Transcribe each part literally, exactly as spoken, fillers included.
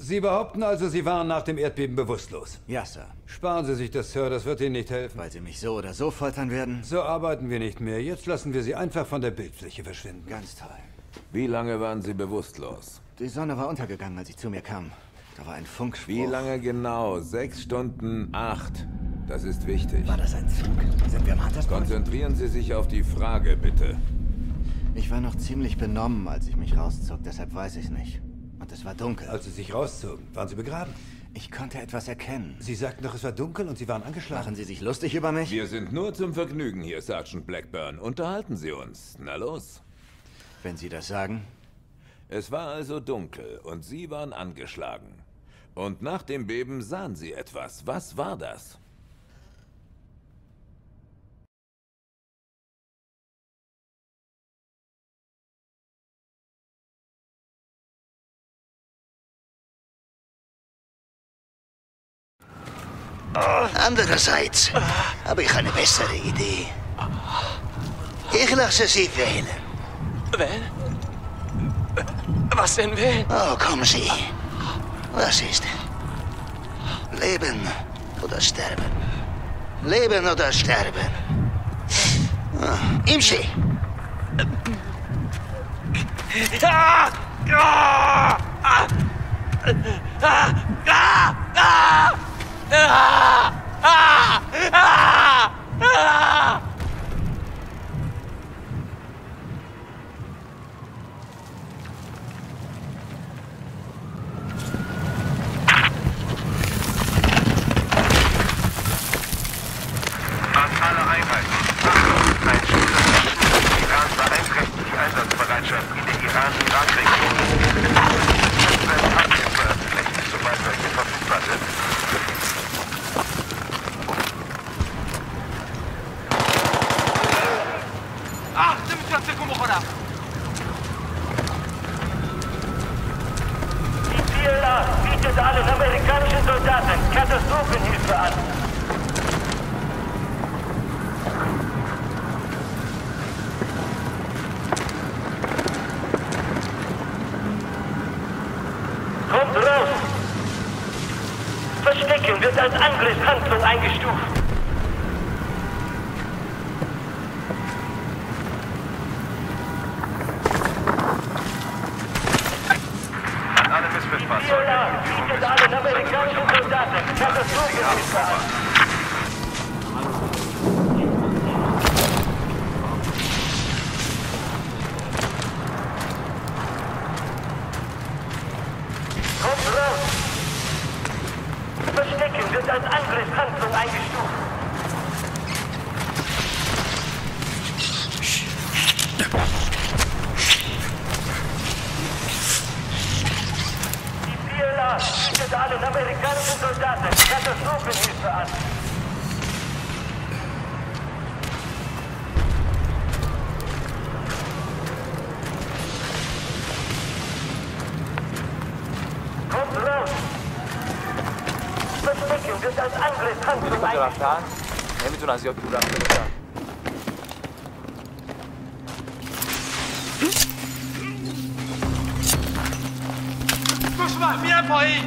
Sie behaupten also, Sie waren nach dem Erdbeben bewusstlos? Ja, Sir. Sparen Sie sich das, Sir, das wird Ihnen nicht helfen. Weil Sie mich so oder so foltern werden? So arbeiten wir nicht mehr. Jetzt lassen wir Sie einfach von der Bildfläche verschwinden. Ganz toll. Wie lange waren Sie bewusstlos? Die Sonne war untergegangen, als ich zu mir kam. Da war ein Funkspruch. Wie lange genau? Sechs Stunden, acht. Das ist wichtig. War das ein Zug? Sind wir am Hattersburg? Konzentrieren Sie sich auf die Frage, bitte. Ich war noch ziemlich benommen, als ich mich rauszog, deshalb weiß ich nicht. Und es war dunkel. Als Sie sich rauszogen, waren Sie begraben? Ich konnte etwas erkennen. Sie sagten doch, es war dunkel und Sie waren angeschlagen. Machen Sie sich lustig über mich? Wir sind nur zum Vergnügen hier, Sergeant Blackburn. Unterhalten Sie uns. Na los. Wenn Sie das sagen. Es war also dunkel und Sie waren angeschlagen. Und nach dem Beben sahen Sie etwas. Was war das? Andererseits habe ich eine bessere Idee. Ich lasse Sie wählen. Wählen? Was denn wählen? Oh, kommen Sie. Was ist? Leben oder sterben? Leben oder sterben? Oh, Imsi! Ah! Ah! Ah! Ah! Ah! Ah! Ah! Ah! Ah! Ah! An alle Einheiten. Achtung, ein Schützenschutz des Iran beeinträchtigt die Einsatzbereitschaft in der Iran-Irak-Region. Es werden Updates veröffentlicht, sobald welche verfügbar sind. Ah! Demonstration بخورم. Die P L A bietet allen amerikanischen Soldaten Katastrophenhilfe an. Kommt raus! Verstecken wird als Angriffshandlung eingestuft. An alle Die P Missbilfahrzeuge. L A bietet allen amerikanischen Soldaten Katastrophenhilfe an. Kommt raus! Verstecken wird als Angriffshandlung eingestuft. Die P L A bietet allen amerikanischen Soldaten Katastrophenhilfe an. Kommt raus! Verstecken wird als Angriffshandlung eingestuft. رفتن نمیتونن زیاد دور رفته باشن. دشمن میره پایین.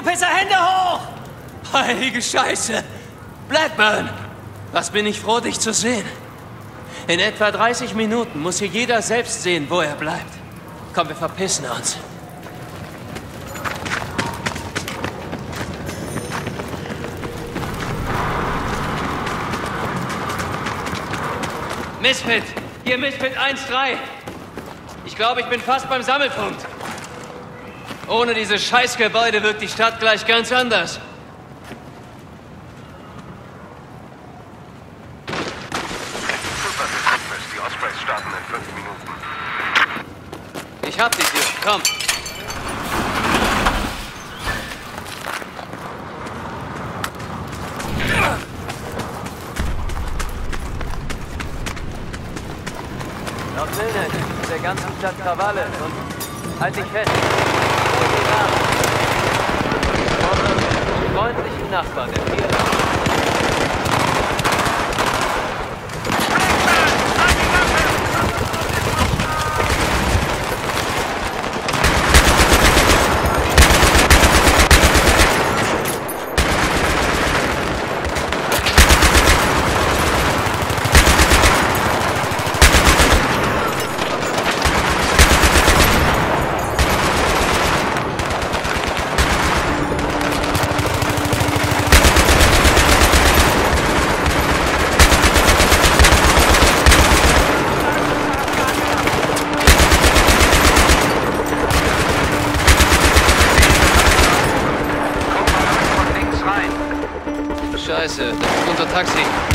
Pisser, Hände hoch! Heilige Scheiße! Blackburn! Was bin ich froh, dich zu sehen. In etwa dreißig Minuten muss hier jeder selbst sehen, wo er bleibt. Komm, wir verpissen uns. Misfit! Hier Misfit eins drei. Ich glaube, ich bin fast beim Sammelpunkt. Ohne diese Scheißgebäude wirkt die Stadt gleich ganz anders. Die Ospreys starten in fünf Minuten. Ich hab dich hier. Komm. Laut Milnet ist der ganzen Stadt Krawalle und halt dich fest. Die freundlichen Nachbarn der Tiere. Scheiße, das ist unser Taxi.